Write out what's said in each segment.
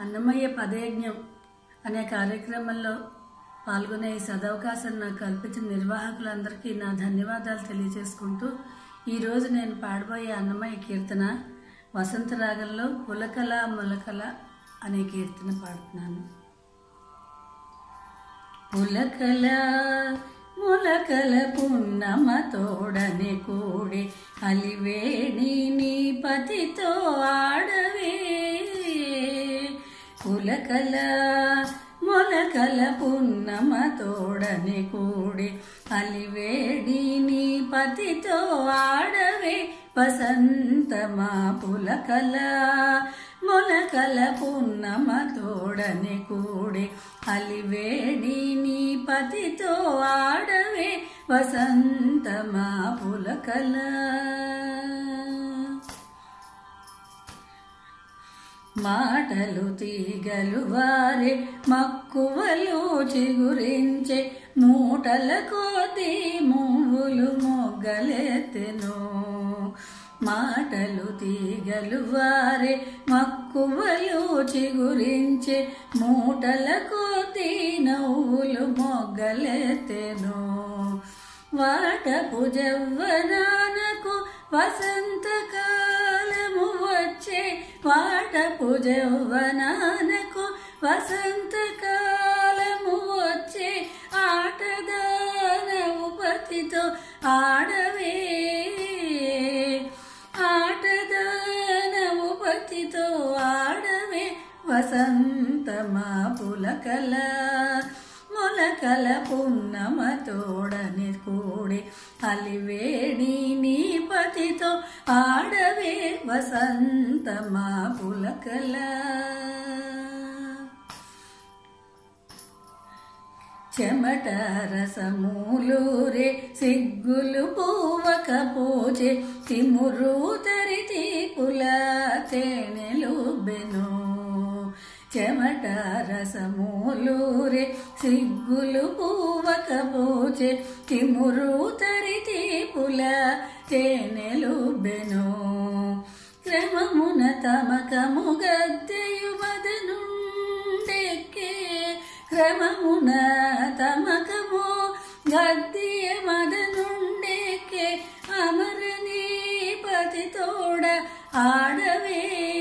అన్నమయ్య పదయజ్ఞం అనే కార్యక్రమంలో పాల్గొనే ఈ సదవకాశం నాకు కల్పించిన నిర్వాహకులందరికీ నా ధన్యవాదాలు తెలియజేసుకుంటూ ఈరోజు నేను పాడబోయే అన్నమయ్య కీర్తన వసంత రాగంలో పులకల మొలకల అనే కీర్తన పాడుతున్నాను. పులకల మొలకల పున్నమ తోడని కూడి అలివేణి నీ పతితో ఆడవే. పులకల మొలకల పున్నమ తోడని కూడి అలివేణి నీ పతితో ఆడవే. వసంతమా పులకల మొలకల పున్నమ తోడని కూడి అలివేణి నీ పతితో ఆడవే. వసంతమా పులకల మాటలు తీగలు వారే మక్కువలు చిగురించే మూటల కొద్దీ మూవులు మొగ్గలెత్తెను. మాటలు తీగలు వారే మక్కువలు చిగురించే మూటల కొద్దీ నవ్వులు మొగ్గలెత్తెను. వాటపు జవ్వనానకు వసంతకాలము వచ్చే. వాటపు జవ్వనానకు వసంతకాలము వచ్చే. ఆటదానవు పతితో ఆడవే. ఆటదానవు పతితో ఆడవే. వసంతమా పులకల మొలకల పున్నమ తోడని కూడి అలివేణి నీ పతితో ఆడవే. వసంతమా పులకల చెమట రసమూలూరే సిగ్గులు పూవక పూజే. తిమురు తరితి పుల తేనెలుబెను. చెమట రసమూలూరే సిగ్గులు పూవక పూజే. తిమురు తరితి పుల తేనెలుబెను. క్రమమున తమకము గద్దెయు మదనుండెక్కే. క్రమమున తమకము గద్దెయ మదనుండెక్కే. అమరని పతితోడ ఆడవే.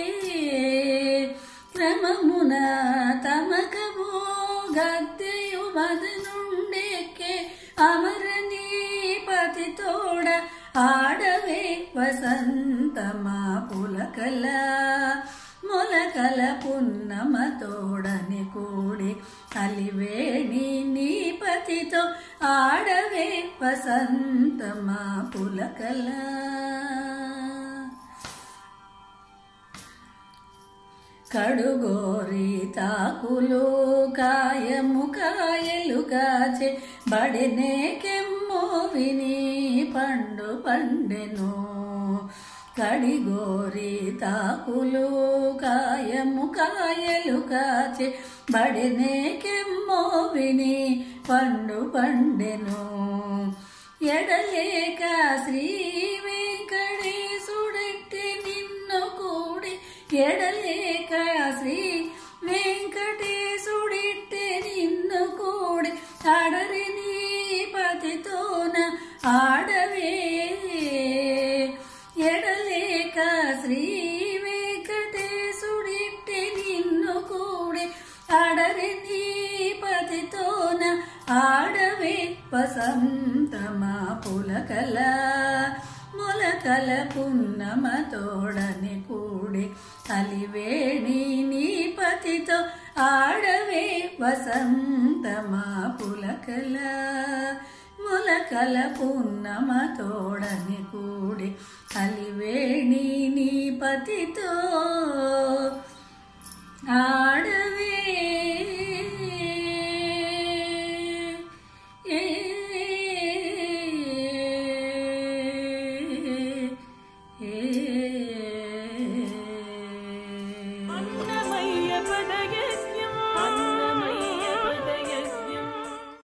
క్రమమున తమకము గద్దెయు మదనుండెక్కే. అమరని పతితోడ ఆడవే. వసంతమా పులకల మొలకల పున్నమ తోడని కూడి అలివేణి నీ పతితో ఆడవే. వసంతమా పులకల కడుగోరి తాకులు కాయము కాయలు కాచే. బడినే కెమ్మో విని పండు పండెను. కడిగోరి తాకులు కాయము కాయలు కాచే. బడినే కెమ్మో విని పండు పండెను. ఎడలేక శ్రీ వెంకటేశుడెట్టి నిన్ను కూడి. ఎడలేక శ్రీ వెంకటేశుడిట్టే నిన్ను కూడి. ఆడరి నీ పతితోన ఆడవే. ఎడలేక శ్రీ వెంకటేశుడిట్టే నిన్ను కూడి. ఆడరి నీ పతితోన ఆడవే. వసంతమా పులకల మొలకల పున్నమ తోడని కూడి అలివేణి నీ పతితో ఆడవే. వసంతమా పులకల మొలకల పున్నమ తోడని కూడి అలివేణి నీ పతితో ఆడ